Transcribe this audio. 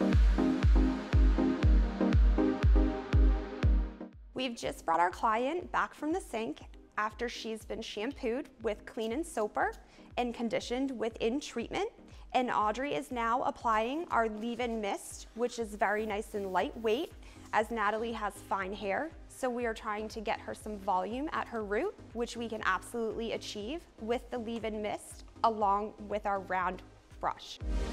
We've just brought our client back from the sink after she's been shampooed with Clean and Soaper and conditioned with In Treatment. And Audrey is now applying our leave-in mist, which is very nice and lightweight, as Natalie has fine hair. So we are trying to get her some volume at her root, which we can absolutely achieve with the leave-in mist along with our round brush.